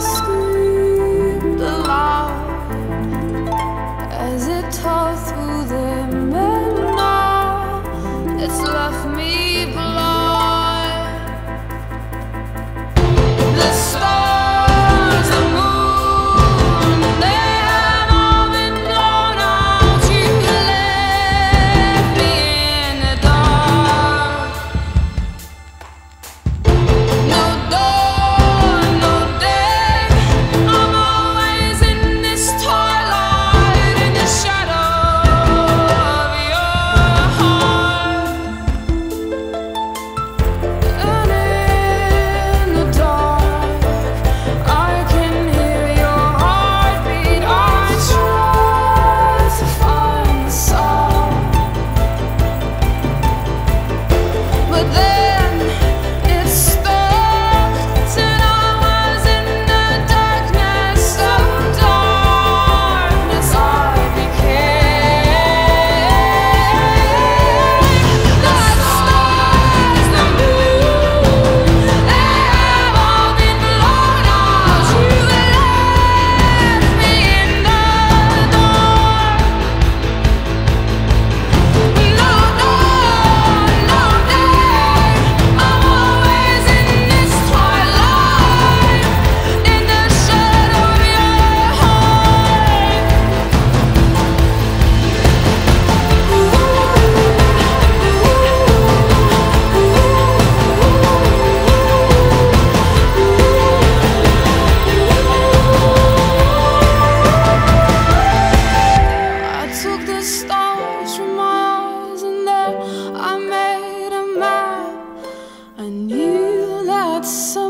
screamed aloud as it tore through them, and now it's left me blind. The stars, the moon, they have all been blown out. You left me in the dark. No dawn, no day, I'm always in this twilight, in the shadow of your heart. And in the dark, I can hear your heartbeat. I try to find the sound, but then it stopped, and I was in the darkness. So darkness I became. The stars, the moon, they have all been blown out. You left me in the dark. No dawn, no day, I'm always in this twilight, in the shadow of your heart. I took the stars from my eyes, and there I made a map. I knew that